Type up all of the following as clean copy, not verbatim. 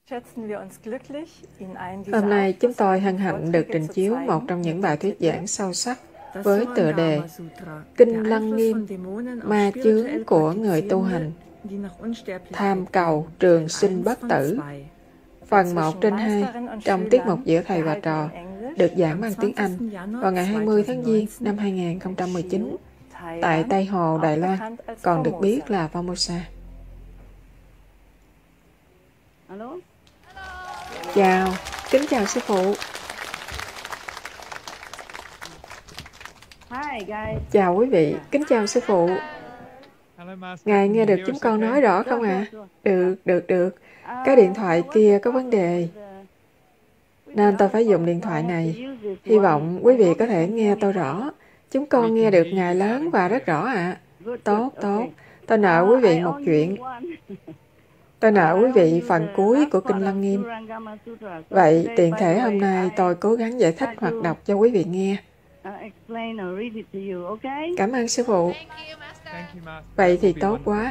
Hôm nay chúng tôi hân hạnh được trình chiếu một trong những bài thuyết giảng sâu sắc với tựa đề Kinh Lăng Nghiêm, ma chướng của người tu hành, tham cầu trường sinh bất tử. Phần 1/2 trong tiết mục giữa thầy và trò được giảng bằng tiếng Anh vào ngày 20 tháng Giêng năm 2019 tại Tây Hồ, Đài Loan, còn được biết là Formosa. Chào, kính chào sư phụ. Chào quý vị, kính chào sư phụ. Ngài nghe được chúng con nói rõ không ạ? Được. Cái điện thoại kia có vấn đề, nên tôi phải dùng điện thoại này. Hy vọng quý vị có thể nghe tôi rõ. Chúng con nghe được Ngài lớn và rất rõ ạ. Tốt. Tôi nợ quý vị một chuyện. Tôi nợ quý vị phần cuối của Kinh Lăng Nghiêm. Vậy tiện thể hôm nay tôi cố gắng giải thích hoặc đọc cho quý vị nghe. Cảm ơn sư phụ. Vậy thì tốt quá.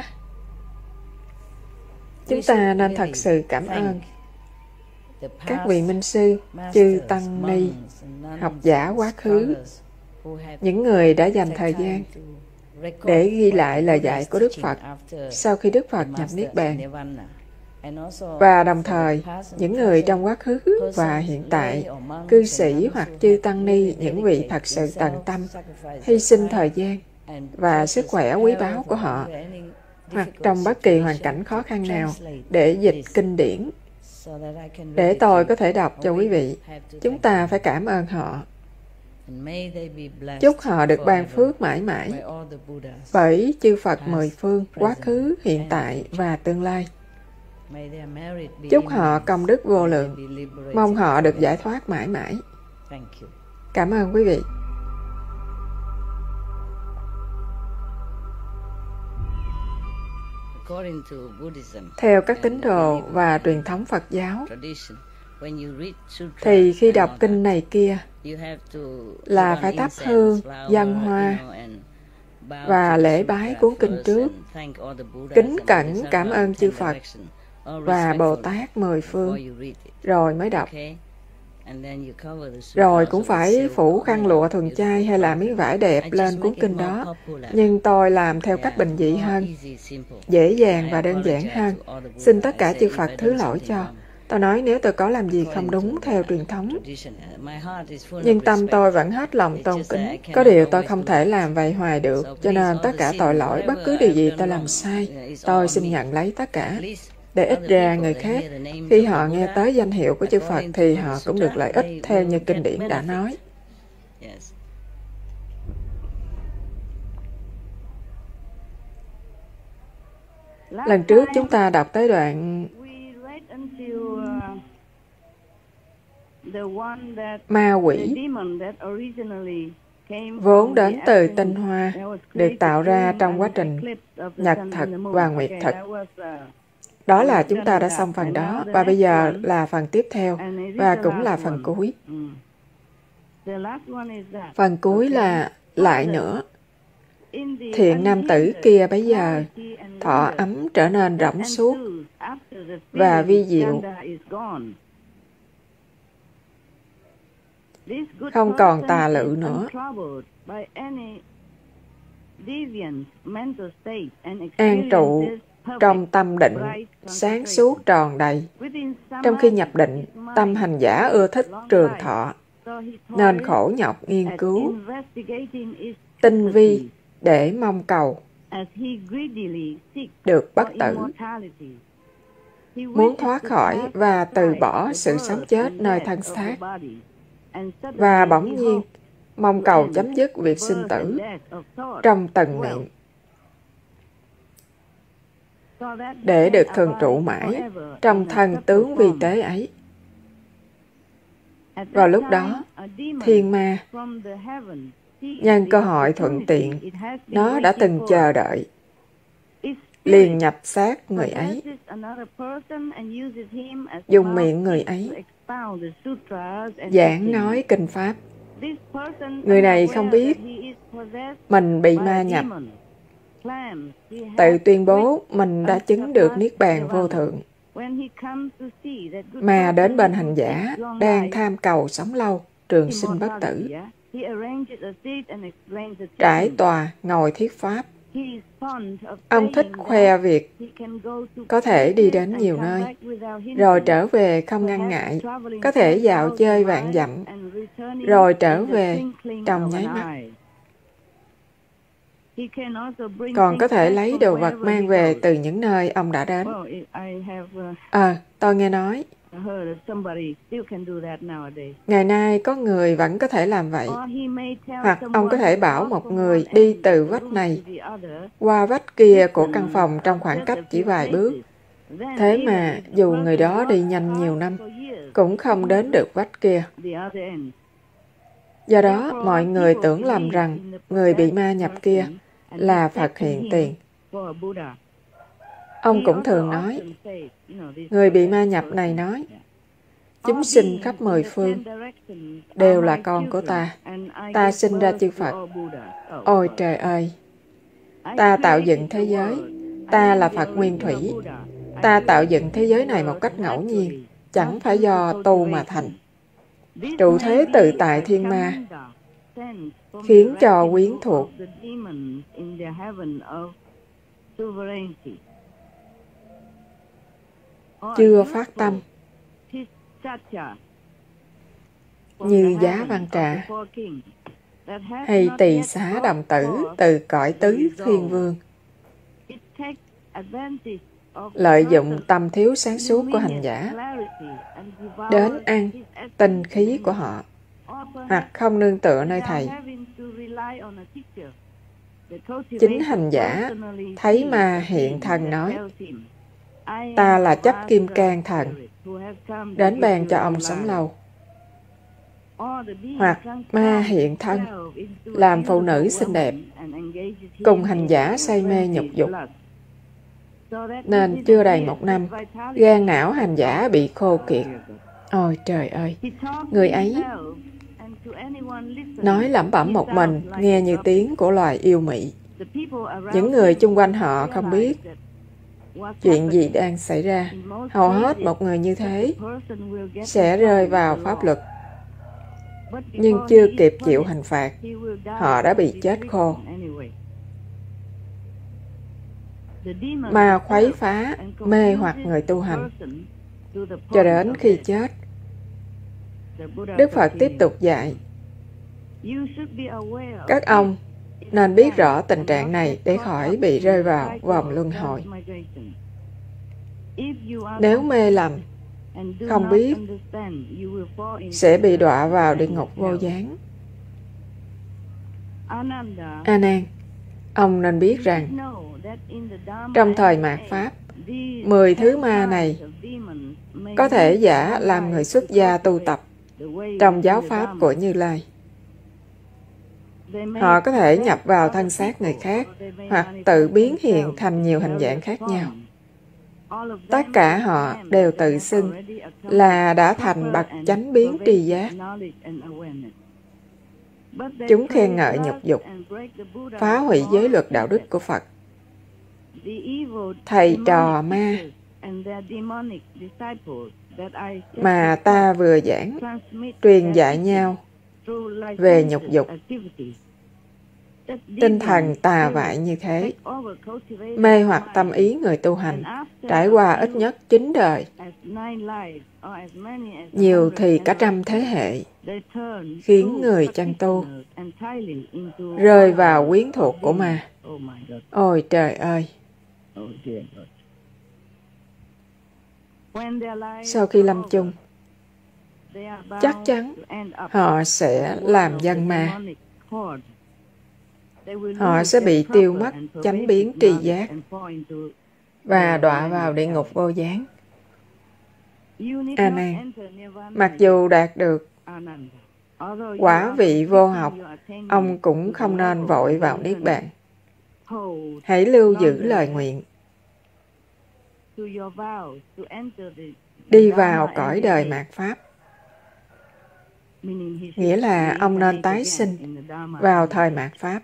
Chúng ta nên thật sự cảm ơn các vị minh sư, chư tăng ni, học giả quá khứ, những người đã dành thời gian để ghi lại lời dạy của Đức Phật sau khi Đức Phật nhập Niết Bàn, và đồng thời những người trong quá khứ và hiện tại, cư sĩ hoặc chư tăng ni, những vị thật sự tận tâm hy sinh thời gian và sức khỏe quý báu của họ, hoặc trong bất kỳ hoàn cảnh khó khăn nào để dịch kinh điển, để tôi có thể đọc cho quý vị. Chúng ta phải cảm ơn họ. Chúc họ được ban phước mãi mãi bởi chư Phật mười phương, quá khứ, hiện tại và tương lai. Chúc họ công đức vô lượng. Mong họ được giải thoát mãi mãi. Cảm ơn quý vị. Theo các tín đồ và truyền thống Phật giáo, thì khi đọc kinh này kia là phải thắp hương, dâng hoa và lễ bái cuốn kinh trước, kính cẩn cảm ơn chư Phật và Bồ Tát mười phương, rồi mới đọc. Rồi cũng phải phủ khăn lụa thuần chay hay là miếng vải đẹp lên cuốn kinh đó. Nhưng tôi làm theo cách bình dị hơn, dễ dàng và đơn giản hơn. Xin tất cả chư Phật thứ lỗi cho. Tôi nói nếu tôi có làm gì không đúng theo truyền thống, nhưng tâm tôi vẫn hết lòng tôn kính. Có điều tôi không thể làm vậy hoài được, cho nên tất cả tội lỗi, bất cứ điều gì tôi làm sai, tôi xin nhận lấy tất cả. Để ít ra người khác, khi họ nghe tới danh hiệu của chư Phật thì họ cũng được lợi ích theo như kinh điển đã nói. Lần trước chúng ta đọc tới đoạn ma quỷ vốn đến từ tinh hoa, được tạo ra trong quá trình nhật thực và nguyệt thực. Đó là chúng ta đã xong phần đó, và bây giờ là phần tiếp theo, và cũng là phần cuối. Phần cuối là lại nữa. Thiện nam tử kia bấy giờ, thọ ấm trở nên rỗng suốt và vi diệu, không còn tà lự nữa, an trụ trong tâm định, sáng suốt tròn đầy. Trong khi nhập định, tâm hành giả ưa thích trường thọ, nên khổ nhọc nghiên cứu, tinh vi để mong cầu được bất tử, muốn thoát khỏi và từ bỏ sự sống chết nơi thân xác, và bỗng nhiên mong cầu chấm dứt việc sinh tử trong từng niệm, để được thường trụ mãi trong thân tướng vi tế ấy. Vào lúc đó, thiên ma nhân cơ hội thuận tiện, nó đã từng chờ đợi, liền nhập xác người ấy, dùng miệng người ấy giảng nói kinh pháp. Người này không biết mình bị ma nhập, tự tuyên bố mình đã chứng được Niết Bàn vô thượng. mà đến bên hành giả đang tham cầu sống lâu, trường sinh bất tử. Trải tòa, ngồi thuyết pháp. Ông thích khoe việc có thể đi đến nhiều nơi, rồi trở về không ngăn ngại, có thể dạo chơi vạn dặm, rồi trở về trong nháy mắt. Còn có thể lấy đồ vật mang về từ những nơi ông đã đến. Tôi nghe nói, ngày nay có người vẫn có thể làm vậy. Hoặc ông có thể bảo một người đi từ vách này qua vách kia của căn phòng trong khoảng cách chỉ vài bước. Thế mà dù người đó đi nhanh nhiều năm, cũng không đến được vách kia. Do đó, mọi người tưởng lầm rằng người bị ma nhập kia là Phật hiện tiền. Ông cũng thường nói, người bị ma nhập này nói, chúng sinh khắp mười phương đều là con của ta. Ta sinh ra chư Phật. Ôi trời ơi! Ta tạo dựng thế giới. Ta là Phật nguyên thủy. Ta tạo dựng thế giới này một cách ngẫu nhiên, chẳng phải do tu mà thành. Trụ thế tự tại thiên ma, khiến cho quyến thuộc chưa phát tâm như Giá Văn Trà hay Tỳ Xá Đồng Tử từ cõi tứ thiên vương, lợi dụng tâm thiếu sáng suốt của hành giả đến ăn tinh khí của họ, hoặc không nương tựa nơi thầy. Chính hành giả thấy ma hiện thần nói, ta là chấp kim cang thần, đến ban cho ông sống lâu. Hoặc ma hiện thân, làm phụ nữ xinh đẹp, cùng hành giả say mê nhục dục. Nên chưa đầy 1 năm, gan não hành giả bị khô kiệt. Ôi trời ơi! Người ấy nói lẩm bẩm một mình, nghe như tiếng của loài yêu mị. Những người chung quanh họ không biết chuyện gì đang xảy ra. Hầu hết một người như thế sẽ rơi vào pháp luật, nhưng chưa kịp chịu hình phạt, họ đã bị chết khô. Ma khuấy phá, mê hoặc người tu hành, cho đến khi chết. Đức Phật tiếp tục dạy, các ông nên biết rõ tình trạng này để khỏi bị rơi vào vòng luân hồi. Nếu mê lầm, không biết, sẽ bị đọa vào địa ngục vô gián. A Nan, ông nên biết rằng, trong thời mạt Pháp, 10 thứ ma này có thể giả làm người xuất gia tu tập trong giáo pháp của Như Lai. Họ có thể nhập vào thân xác người khác, hoặc tự biến hiện thành nhiều hình dạng khác nhau. Tất cả họ đều tự xưng là đã thành bậc chánh biến tri giác. Chúng khen ngợi nhục dục, phá hủy giới luật đạo đức của Phật. Thầy trò ma mà ta vừa giảng, truyền dạy nhau về nhục dục. Tinh thần tà vại như thế, mê hoặc tâm ý người tu hành, trải qua ít nhất 9 đời, nhiều thì cả 100 thế hệ, khiến người chân tu rơi vào quyến thuộc của ma. Ôi trời ơi! Sau khi lâm chung, chắc chắn họ sẽ làm dân ma. Họ sẽ bị tiêu mất chánh biến tri giác và đọa vào địa ngục vô gián. A Nan, mặc dù đạt được quả vị vô học, ông cũng không nên vội vào Niết Bàn. Hãy lưu giữ lời nguyện, đi vào cõi đời mạt Pháp. Nghĩa là ông nên tái sinh vào thời mạt Pháp,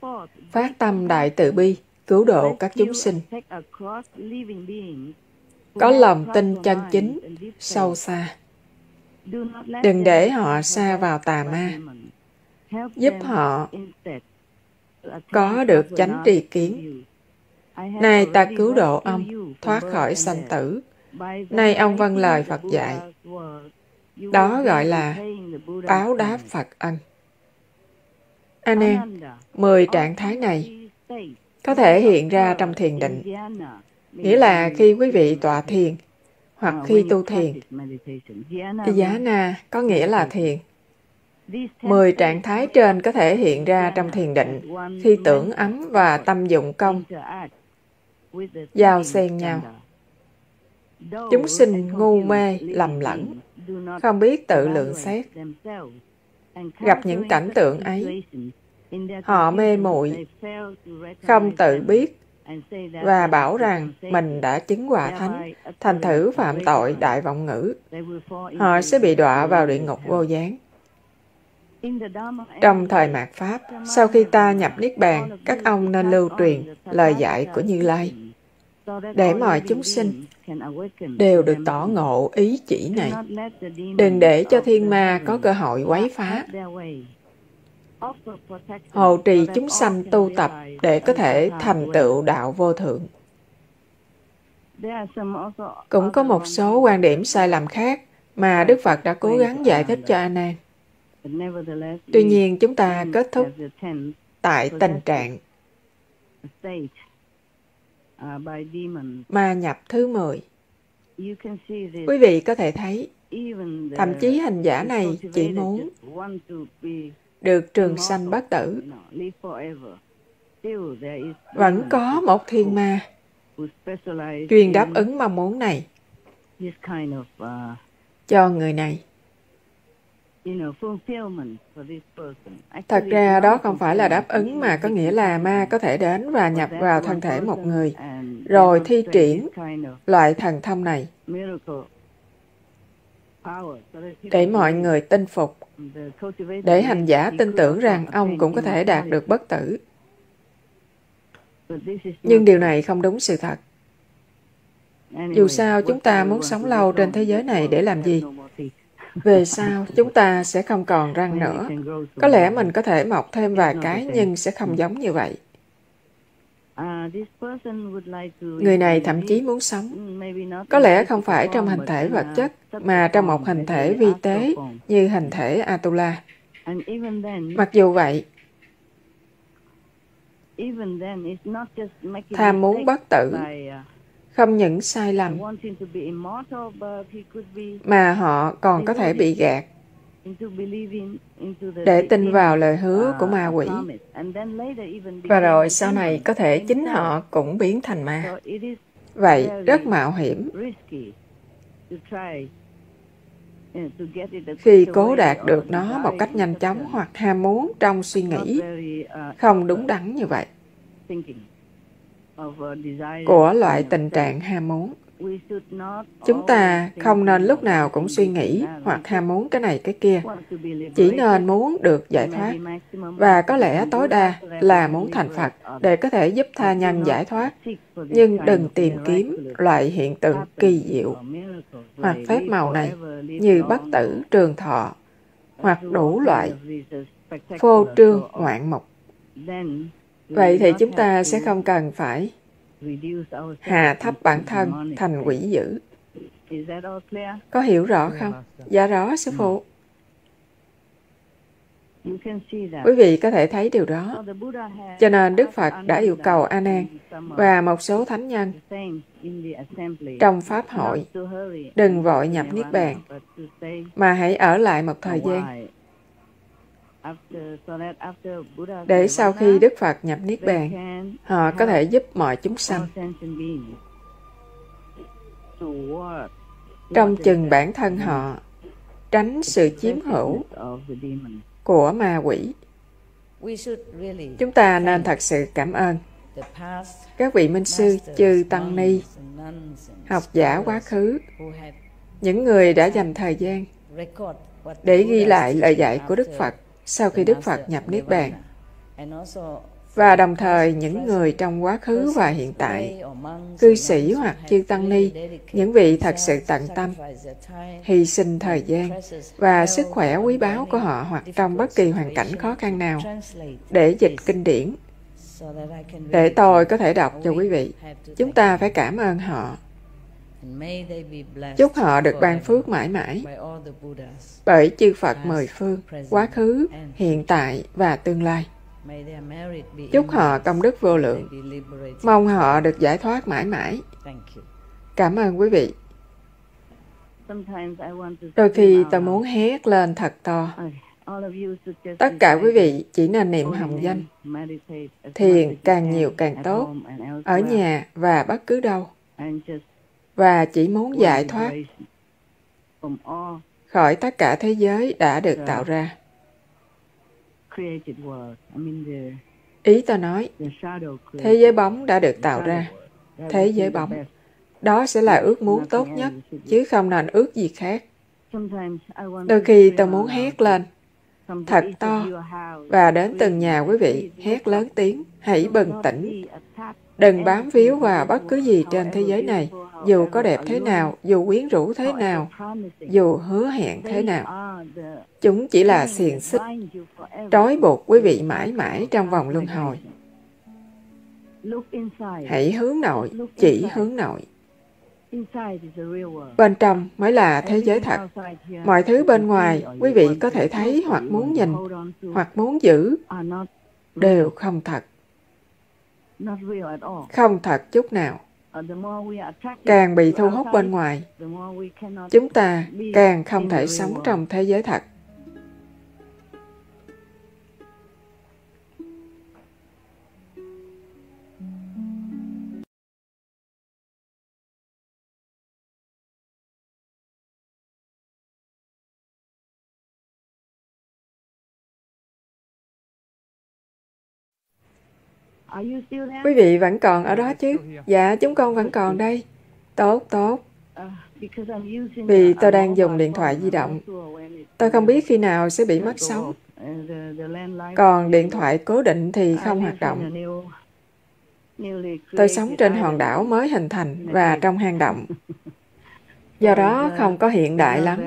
phát tâm đại từ bi, cứu độ các chúng sinh, có lòng tin chân chính, sâu xa. Đừng để họ sa vào tà ma. Giúp họ có được chánh tri kiến. Nay ta cứu độ ông thoát khỏi sanh tử. Nay ông vâng lời Phật dạy. Đó gọi là báo đáp Phật ân. A Nan, 10 trạng thái này có thể hiện ra trong thiền định. Nghĩa là khi quý vị tọa thiền hoặc khi tu thiền. Dhyana có nghĩa là thiền. 10 trạng thái trên có thể hiện ra trong thiền định khi tưởng ấm và tâm dụng công giao xen nhau. Chúng sinh ngu mê, lầm lẫn, không biết tự lượng xét. Gặp những cảnh tượng ấy, họ mê muội, không tự biết và bảo rằng mình đã chứng quả thánh, thành thử phạm tội đại vọng ngữ. Họ sẽ bị đọa vào địa ngục vô gián. Trong thời mạt Pháp, sau khi ta nhập Niết Bàn, các ông nên lưu truyền lời dạy của Như Lai, để mọi chúng sinh đều được tỏ ngộ ý chỉ này. Đừng để cho thiên ma có cơ hội quấy phá. Hộ trì chúng sanh tu tập để có thể thành tựu đạo vô thượng. Cũng có một số quan điểm sai lầm khác mà Đức Phật đã cố gắng giải thích cho A Nan. Tuy nhiên, chúng ta kết thúc tại tình trạng ma nhập thứ 10. Quý vị có thể thấy, thậm chí hành giả này chỉ muốn được trường sanh bất tử. Vẫn có một thiên ma chuyên đáp ứng mong muốn này cho người này. Thật ra đó không phải là đáp ứng mà có nghĩa là ma có thể đến và nhập vào thân thể một người, rồi thi triển loại thần thông này để mọi người tin phục, để hành giả tin tưởng rằng ông cũng có thể đạt được bất tử. Nhưng điều này không đúng sự thật. Dù sao, chúng ta muốn sống lâu trên thế giới này để làm gì? Về sau, chúng ta sẽ không còn răng nữa. Có lẽ mình có thể mọc thêm vài cái, nhưng sẽ không giống như vậy. Người này thậm chí muốn sống. Có lẽ không phải trong hình thể vật chất, mà trong một hình thể vi tế như hình thể Atula. Mặc dù vậy, tham muốn bất tử không những sai lầm, mà họ còn có thể bị gạt để tin vào lời hứa của ma quỷ. Và rồi sau này có thể chính họ cũng biến thành ma. Vậy rất mạo hiểm khi cố đạt được nó một cách nhanh chóng hoặc ham muốn trong suy nghĩ không đúng đắn như vậy của loại tình trạng ham muốn. Chúng ta không nên lúc nào cũng suy nghĩ hoặc ham muốn cái này cái kia. Chỉ nên muốn được giải thoát, và có lẽ tối đa là muốn thành Phật để có thể giúp tha nhân giải thoát. Nhưng đừng tìm kiếm loại hiện tượng kỳ diệu hoặc phép màu này như bất tử, trường thọ hoặc đủ loại phô trương ngoạn mục. Vậy thì chúng ta sẽ không cần phải hạ thấp bản thân thành quỷ dữ. Có hiểu rõ không? Dạ rõ, Sư Phụ. Quý vị có thể thấy điều đó. Cho nên Đức Phật đã yêu cầu A Nan và một số thánh nhân trong Pháp hội đừng vội nhập Niết Bàn, mà hãy ở lại một thời gian, để sau khi Đức Phật nhập Niết Bàn, họ có thể giúp mọi chúng sanh trong chừng bản thân họ tránh sự chiếm hữu của ma quỷ. Chúng ta nên thật sự cảm ơn các vị minh sư, chư tăng ni, học giả quá khứ, những người đã dành thời gian để ghi lại lời dạy của Đức Phật sau khi Đức Phật nhập Niết Bàn, Và đồng thời những người trong quá khứ và hiện tại, cư sĩ hoặc chư tăng ni, những vị thật sự tận tâm, hy sinh thời gian và sức khỏe quý báu của họ hoặc trong bất kỳ hoàn cảnh khó khăn nào để dịch kinh điển, để tôi có thể đọc cho quý vị. Chúng ta phải cảm ơn họ. Chúc họ được ban phước mãi mãi bởi chư Phật mười phương, quá khứ, hiện tại và tương lai. Chúc họ công đức vô lượng. Mong họ được giải thoát mãi mãi. Cảm ơn quý vị. Đôi khi tôi muốn hét lên thật to. Tất cả quý vị chỉ nên niệm hồng danh, thiền càng nhiều càng tốt, ở nhà và bất cứ đâu. Và chỉ muốn giải thoát khỏi tất cả thế giới đã được tạo ra. Ý tôi nói, thế giới bóng đã được tạo ra. Thế giới bóng, đó sẽ là ước muốn tốt nhất, chứ không nên ước gì khác. Đôi khi tôi muốn hét lên thật to, và đến từng nhà quý vị hét lớn tiếng, hãy bừng tỉnh. Đừng bám víu vào bất cứ gì trên thế giới này, dù có đẹp thế nào, dù quyến rũ thế nào, dù hứa hẹn thế nào. Chúng chỉ là xiềng xích, trói buộc quý vị mãi mãi trong vòng luân hồi. Hãy hướng nội, chỉ hướng nội. Bên trong mới là thế giới thật. Mọi thứ bên ngoài, quý vị có thể thấy hoặc muốn nhìn, hoặc muốn giữ, đều không thật. Không thật chút nào. Càng bị thu hút bên ngoài, chúng ta càng không thể sống trong thế giới thật. Quý vị vẫn còn ở đó chứ? Dạ, chúng con vẫn còn đây. Tốt, tốt. Vì tôi đang dùng điện thoại di động. Tôi không biết khi nào sẽ bị mất sóng. Còn điện thoại cố định thì không hoạt động. Tôi sống trên hòn đảo mới hình thành và trong hang động. Do đó không có hiện đại lắm.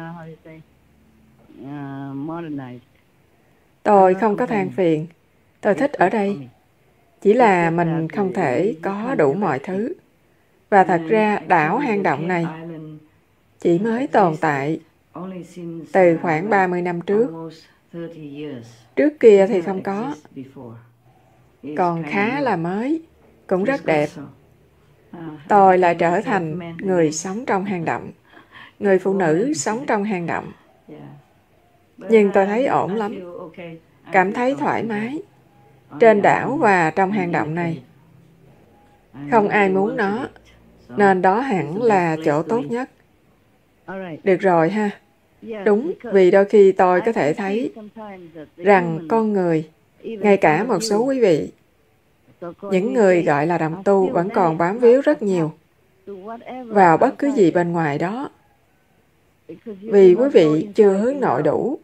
Tôi không có than phiền. Tôi thích ở đây. Chỉ là mình không thể có đủ mọi thứ. Và thật ra đảo hang động này chỉ mới tồn tại từ khoảng 30 năm trước. Trước kia thì không có. Còn khá là mới, cũng rất đẹp. Tôi lại trở thành người sống trong hang động. Người phụ nữ sống trong hang động. Nhưng tôi thấy ổn lắm. Cảm thấy thoải mái. Trên đảo và trong hang động này. Không ai muốn nó. Nên đó hẳn là chỗ tốt nhất. Được rồi ha. Đúng, vì đôi khi tôi có thể thấy rằng con người, ngay cả một số quý vị, những người gọi là đồng tu vẫn còn bám víu rất nhiều vào bất cứ gì bên ngoài đó. Vì quý vị chưa hướng nội đủ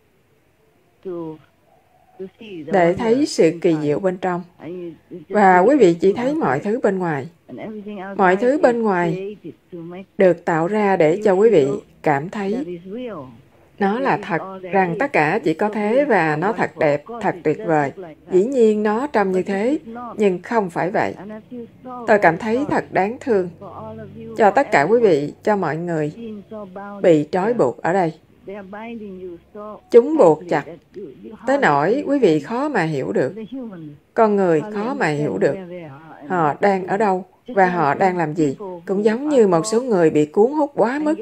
để thấy sự kỳ diệu bên trong. Và quý vị chỉ thấy mọi thứ bên ngoài. Mọi thứ bên ngoài được tạo ra để cho quý vị cảm thấy nó là thật, rằng tất cả chỉ có thế và nó thật đẹp, thật tuyệt vời. Dĩ nhiên nó trông như thế, nhưng không phải vậy. Tôi cảm thấy thật đáng thương cho tất cả quý vị, cho mọi người bị trói buộc ở đây. Chúng buộc chặt, tới nỗi quý vị khó mà hiểu được. Con người khó mà hiểu được. Họ đang ở đâu và họ đang làm gì. Cũng giống như một số người bị cuốn hút quá mức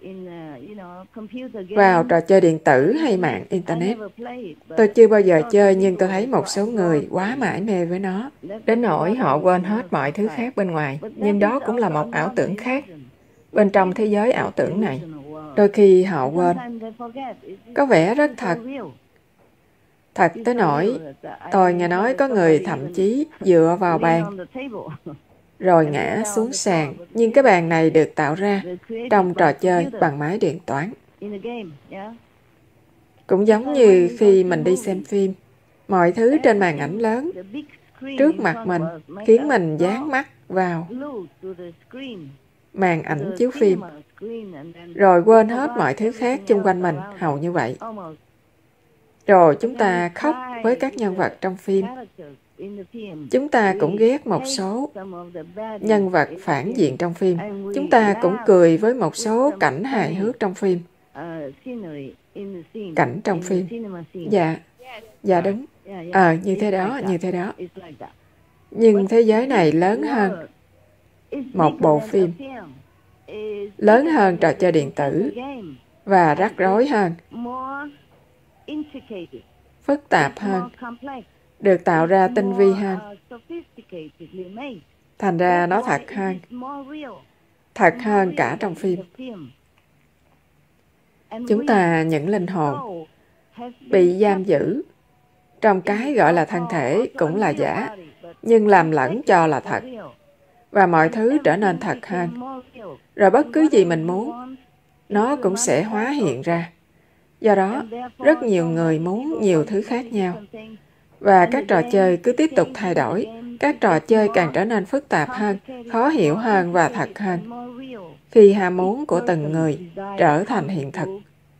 vào trò chơi điện tử hay mạng Internet. Tôi chưa bao giờ chơi, nhưng tôi thấy một số người quá mải mê với nó, đến nỗi họ quên hết mọi thứ khác bên ngoài. Nhưng đó cũng là một ảo tưởng khác. Bên trong thế giới ảo tưởng này, đôi khi họ quên. Có vẻ rất thật. Thật tới nỗi, tôi nghe nói có người thậm chí dựa vào bàn, rồi ngã xuống sàn. Nhưng cái bàn này được tạo ra trong trò chơi bằng máy điện toán. Cũng giống như khi mình đi xem phim, Mọi thứ trên màn ảnh lớn trước mặt mình khiến mình dán mắt vào màn ảnh chiếu phim, rồi quên hết mọi thứ khác xung quanh mình, hầu như vậy. Rồi chúng ta khóc với các nhân vật trong phim. Chúng ta cũng ghét một số nhân vật phản diện trong phim. Chúng ta cũng cười với một số cảnh hài hước trong phim. Cảnh trong phim. Dạ đúng. Như thế đó. Nhưng thế giới này lớn hơn một bộ phim, lớn hơn trò chơi điện tử và rắc rối hơn, phức tạp hơn, được tạo ra tinh vi hơn. Thành ra nó thật hơn cả trong phim. Chúng ta, những linh hồn, bị giam giữ trong cái gọi là thân thể cũng là giả, nhưng làm lẫn cho là thật. Và mọi thứ trở nên thật hơn. Rồi bất cứ gì mình muốn, nó cũng sẽ hóa hiện ra. Do đó, rất nhiều người muốn nhiều thứ khác nhau. Và các trò chơi cứ tiếp tục thay đổi. Các trò chơi càng trở nên phức tạp hơn, khó hiểu hơn và thật hơn, khi ham muốn của từng người trở thành hiện thực.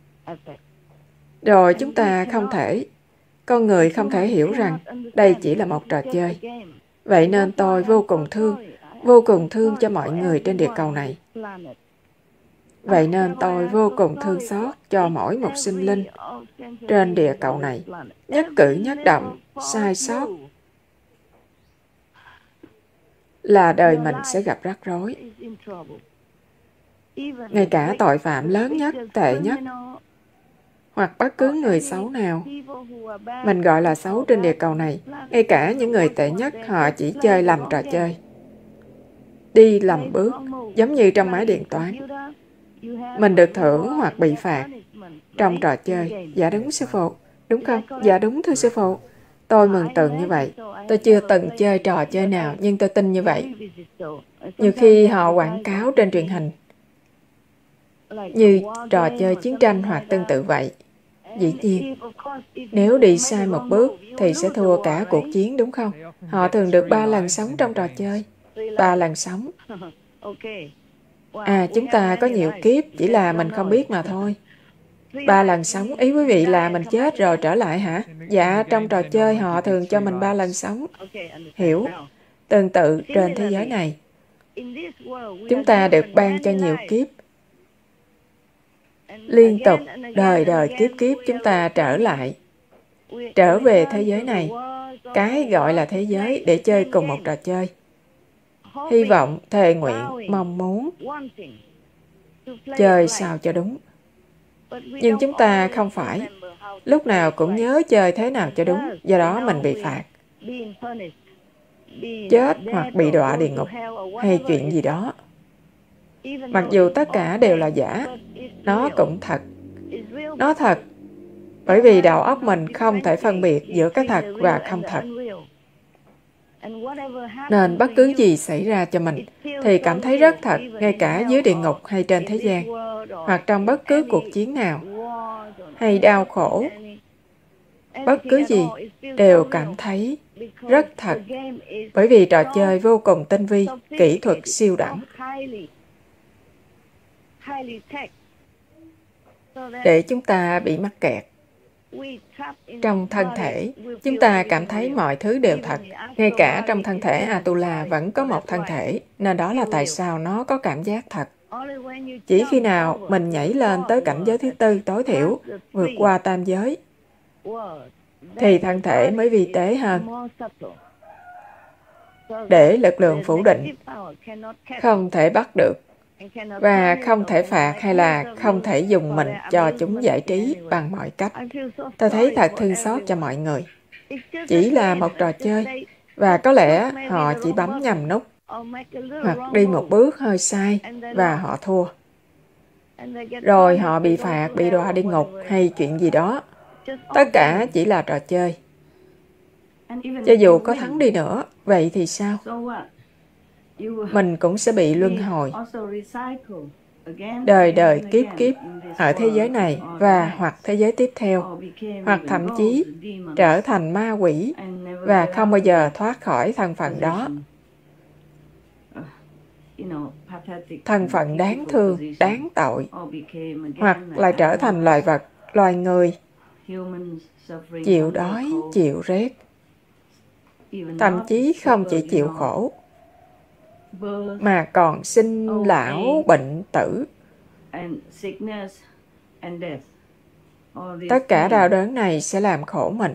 Rồi chúng ta con người không thể hiểu rằng đây chỉ là một trò chơi. Vậy nên tôi vô cùng thương cho mọi người trên địa cầu này. Vậy nên tôi vô cùng thương xót cho mỗi một sinh linh trên địa cầu này. Nhất cử nhất động, sai sót là đời mình sẽ gặp rắc rối. Ngay cả tội phạm lớn nhất, tệ nhất, hoặc bất cứ người xấu nào mình gọi là xấu trên địa cầu này, ngay cả những người tệ nhất, họ chỉ chơi lầm trò chơi, đi lầm bước, giống như trong máy điện toán. Mình được thưởng hoặc bị phạt trong trò chơi. Dạ đúng sư phụ, đúng không? Dạ đúng thưa sư phụ. Tôi mường tượng như vậy. Tôi chưa từng chơi trò chơi nào, nhưng tôi tin như vậy. Nhiều khi họ quảng cáo trên truyền hình như trò chơi chiến tranh hoặc tương tự vậy. Dĩ nhiên, nếu đi sai một bước thì sẽ thua cả cuộc chiến, đúng không? Họ thường được 3 lần sống trong trò chơi. 3 lần sống. Chúng ta có nhiều kiếp, chỉ là mình không biết mà thôi. 3 lần sống, ý quý vị là mình chết rồi trở lại hả? Dạ, trong trò chơi họ thường cho mình 3 lần sống. Hiểu. Tương tự trên thế giới này, chúng ta được ban cho nhiều kiếp. Liên tục, đời đời kiếp kiếp chúng ta trở về thế giới này, cái gọi là thế giới, để chơi cùng một trò chơi. Hy vọng, thề nguyện, mong muốn chơi sao cho đúng. Nhưng chúng ta không phải lúc nào cũng nhớ chơi thế nào cho đúng, do đó mình bị phạt, chết hoặc bị đọa địa ngục hay chuyện gì đó. Mặc dù tất cả đều là giả, nó cũng thật. Nó thật bởi vì đầu óc mình không thể phân biệt giữa cái thật và không thật. Nên bất cứ gì xảy ra cho mình thì cảm thấy rất thật, ngay cả dưới địa ngục hay trên thế gian, hoặc trong bất cứ cuộc chiến nào, hay đau khổ. Bất cứ gì đều cảm thấy rất thật, bởi vì trò chơi vô cùng tinh vi, kỹ thuật siêu đẳng. Để chúng ta bị mắc kẹt trong thân thể, chúng ta cảm thấy mọi thứ đều thật. Ngay cả trong thân thể Atula vẫn có một thân thể, nên đó là tại sao nó có cảm giác thật. Chỉ khi nào mình nhảy lên tới cảnh giới thứ tư tối thiểu, vượt qua tam giới, thì thân thể mới vi tế hơn. Để lực lượng phủ định không thể bắt được, và không thể phạt hay là không thể dùng mình cho chúng giải trí bằng mọi cách. Tôi thấy thật thương xót cho mọi người. Chỉ là một trò chơi, và có lẽ họ chỉ bấm nhầm nút, hoặc đi một bước hơi sai, và họ thua. Rồi họ bị phạt, bị đọa địa ngục hay chuyện gì đó. Tất cả chỉ là trò chơi. Cho dù có thắng đi nữa, vậy thì sao? Mình cũng sẽ bị luân hồi. đời đời kiếp kiếp ở thế giới này và hoặc thế giới tiếp theo, hoặc thậm chí trở thành ma quỷ và không bao giờ thoát khỏi thân phận đó. Thân phận đáng thương, đáng tội, hoặc là trở thành loài vật, loài người, chịu đói, chịu rét, thậm chí không chỉ chịu khổ, mà còn sinh lão, bệnh tử. Tất cả đau đớn này sẽ làm khổ mình,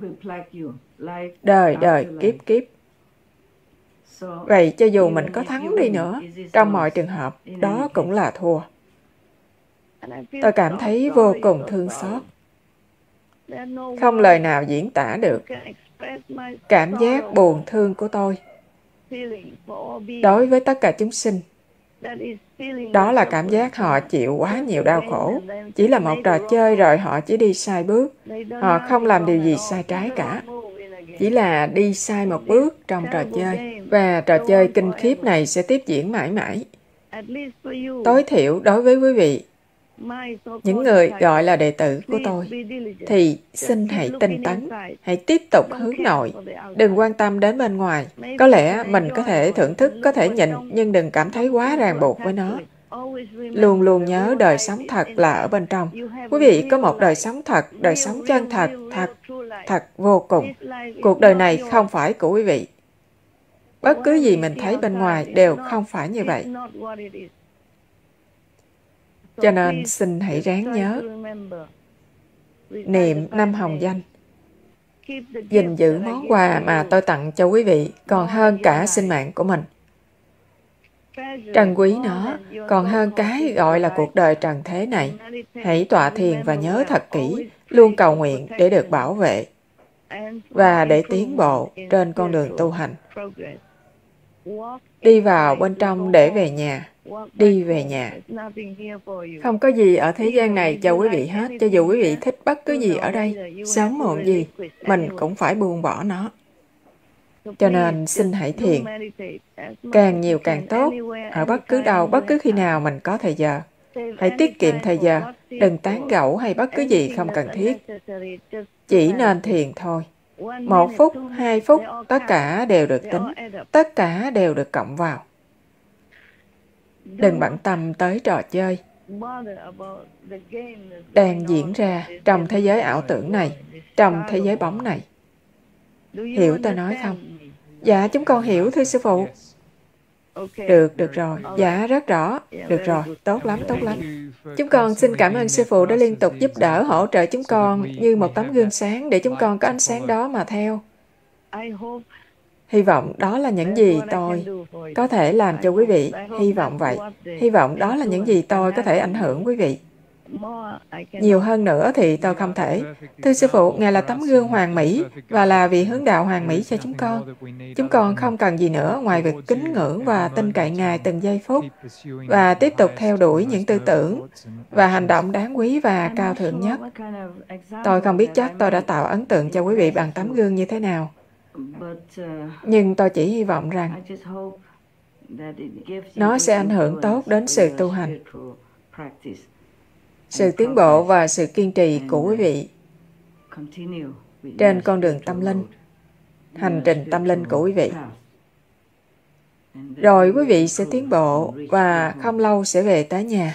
đời đời kiếp kiếp. Vậy cho dù mình có thắng đi nữa, trong mọi trường hợp, đó cũng là thua. Tôi cảm thấy vô cùng thương xót. Không lời nào diễn tả được cảm giác buồn thương của tôi đối với tất cả chúng sinh. Đó là cảm giác họ chịu quá nhiều đau khổ. Chỉ là một trò chơi rồi họ chỉ đi sai bước. Họ không làm điều gì sai trái cả. Chỉ là đi sai một bước trong trò chơi. Và trò chơi kinh khiếp này sẽ tiếp diễn mãi mãi. Tối thiểu đối với quý vị, những người gọi là đệ tử của tôi, thì xin hãy tinh tấn, hãy tiếp tục hướng nội, đừng quan tâm đến bên ngoài. Có lẽ mình có thể thưởng thức, có thể nhịn, nhưng đừng cảm thấy quá ràng buộc với nó. Luôn luôn nhớ đời sống thật là ở bên trong. Quý vị có một đời sống thật, đời sống chân thật, thật vô cùng. Cuộc đời này không phải của quý vị. Bất cứ gì mình thấy bên ngoài đều không phải như vậy. Cho nên xin hãy ráng nhớ, niệm năm hồng danh, gìn giữ món quà mà tôi tặng cho quý vị còn hơn cả sinh mạng của mình. Trân quý nó còn hơn cái gọi là cuộc đời trần thế này. Hãy tọa thiền và nhớ thật kỹ, luôn cầu nguyện để được bảo vệ và để tiến bộ trên con đường tu hành. Đi vào bên trong để về nhà. Đi về nhà. Không có gì ở thế gian này cho quý vị hết. Cho dù quý vị thích bất cứ gì ở đây, sớm muộn gì, mình cũng phải buông bỏ nó. Cho nên xin hãy thiền. Càng nhiều càng tốt. Ở bất cứ đâu, bất cứ khi nào mình có thời giờ. Hãy tiết kiệm thời giờ. Đừng tán gẫu hay bất cứ gì không cần thiết. Chỉ nên thiền thôi. 1 phút, 2 phút, tất cả đều được tính. Tất cả đều được cộng vào. Đừng bận tâm tới trò chơi đang diễn ra trong thế giới ảo tưởng này, trong thế giới bóng này. Hiểu tôi nói không? Dạ, chúng con hiểu thưa sư phụ. Được rồi. Dạ, rất rõ. Được rồi, tốt lắm, tốt lắm. Chúng con xin cảm ơn sư phụ đã liên tục giúp đỡ, hỗ trợ chúng con như một tấm gương sáng để chúng con có ánh sáng đó mà theo. Hy vọng đó là những gì tôi có thể làm cho quý vị. Hy vọng vậy. Hy vọng đó là những gì tôi có thể ảnh hưởng quý vị. Nhiều hơn nữa thì tôi không thể. Thưa sư phụ, Ngài là tấm gương hoàn mỹ và là vị hướng đạo hoàn mỹ cho chúng con. Chúng con không cần gì nữa ngoài việc kính ngưỡng và tin cậy Ngài từng giây phút và tiếp tục theo đuổi những tư tưởng và hành động đáng quý và cao thượng nhất. Tôi không biết chắc tôi đã tạo ấn tượng cho quý vị bằng tấm gương như thế nào. Nhưng tôi chỉ hy vọng rằng nó sẽ ảnh hưởng tốt đến sự tu hành, sự tiến bộ và sự kiên trì của quý vị trên con đường tâm linh, hành trình tâm linh của quý vị. Rồi quý vị sẽ tiến bộ và không lâu sẽ về tới nhà.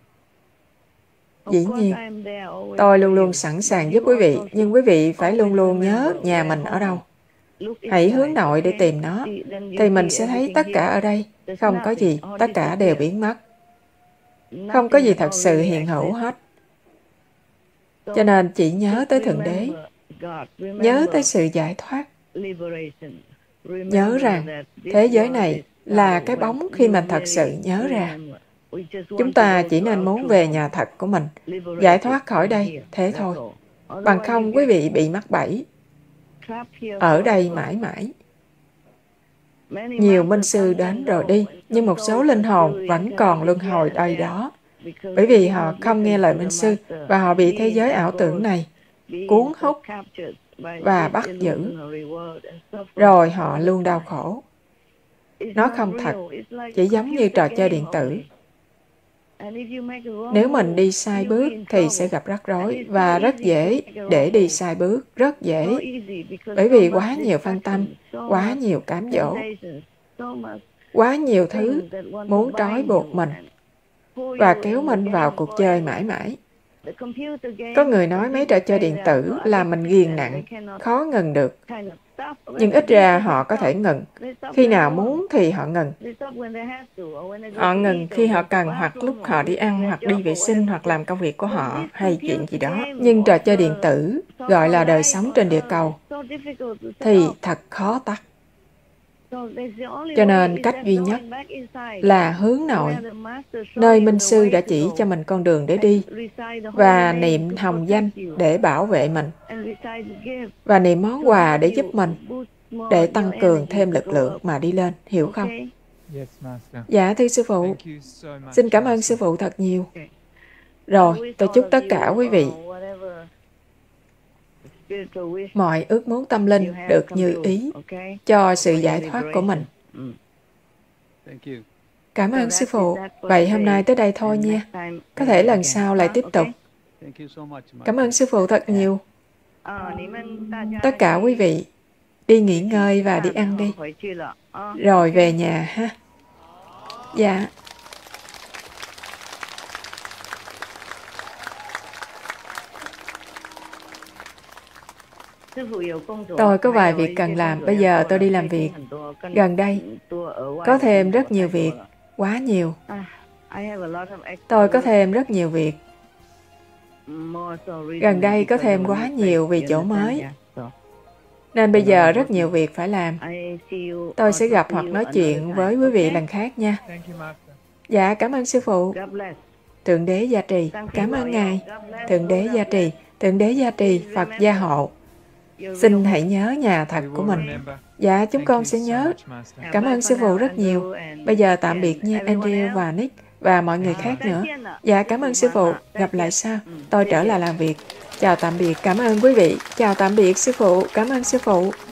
Dĩ nhiên, tôi luôn luôn sẵn sàng giúp quý vị, nhưng quý vị phải luôn luôn nhớ nhà mình ở đâu. Hãy hướng nội để tìm nó, thì mình sẽ thấy tất cả ở đây, không có gì, tất cả đều biến mất. Không có gì thật sự hiện hữu hết. Cho nên chỉ nhớ tới Thượng Đế, nhớ tới sự giải thoát. Nhớ rằng thế giới này là cái bóng khi mình thật sự nhớ ra. Chúng ta chỉ nên muốn về nhà thật của mình, giải thoát khỏi đây, thế thôi. Bằng không quý vị bị mắc bẫy. Ở đây mãi mãi. Nhiều minh sư đến rồi đi, nhưng một số linh hồn vẫn còn luân hồi đây đó. Bởi vì họ không nghe lời minh sư và họ bị thế giới ảo tưởng này cuốn hút và bắt giữ. Rồi họ luôn đau khổ. Nó không thật, chỉ giống như trò chơi điện tử. Nếu mình đi sai bước thì sẽ gặp rắc rối và rất dễ để đi sai bước, rất dễ. Bởi vì quá nhiều phân tâm, quá nhiều cám dỗ, quá nhiều thứ muốn trói buộc mình và kéo mình vào cuộc chơi mãi mãi. Có người nói mấy trò chơi điện tử làm mình ghiền nặng, khó ngừng được. Nhưng ít ra họ có thể ngừng. Khi nào muốn thì họ ngừng. Họ ngừng khi họ cần, hoặc lúc họ đi ăn, hoặc đi vệ sinh, hoặc làm công việc của họ, hay chuyện gì đó. Nhưng trò chơi điện tử, gọi là đời sống trên địa cầu, thì thật khó tắt. Cho nên cách duy nhất là hướng nội, nơi Minh Sư đã chỉ cho mình con đường để đi, và niệm hồng danh để bảo vệ mình, và niệm món quà để giúp mình, để tăng cường thêm lực lượng mà đi lên, hiểu không? Dạ thưa Sư Phụ, xin cảm ơn Sư Phụ thật nhiều. Rồi, tôi chúc tất cả quý vị mọi ước muốn tâm linh được như ý cho sự giải thoát của mình. Cảm ơn Sư Phụ. Vậy hôm nay tới đây thôi nha. Có thể lần sau lại tiếp tục. Cảm ơn Sư Phụ thật nhiều. Tất cả quý vị đi nghỉ ngơi và đi ăn đi. Rồi về nhà ha. Dạ. Tôi có vài việc cần làm. Bây giờ tôi đi làm việc. Gần đây có thêm rất nhiều việc. Quá nhiều. Tôi có thêm rất nhiều việc. Gần đây có thêm quá nhiều vì chỗ mới. Nên bây giờ rất nhiều việc phải làm. Tôi sẽ gặp hoặc nói chuyện với quý vị lần khác nha. Dạ, cảm ơn Sư Phụ. Thượng Đế gia trì. Cảm ơn Ngài. Thượng Đế gia trì. Thượng Đế gia trì. Phật gia hộ. Xin hãy nhớ nhà thật của mình. Dạ, chúng con sẽ nhớ. Cảm ơn Sư Phụ rất nhiều. Bây giờ tạm biệt nha, Andrew và Nick và mọi người khác nữa. Dạ, cảm ơn Sư Phụ. Gặp lại sau. Tôi trở lại làm việc. Chào tạm biệt. Cảm ơn quý vị. Chào tạm biệt Sư Phụ. Cảm ơn Sư Phụ.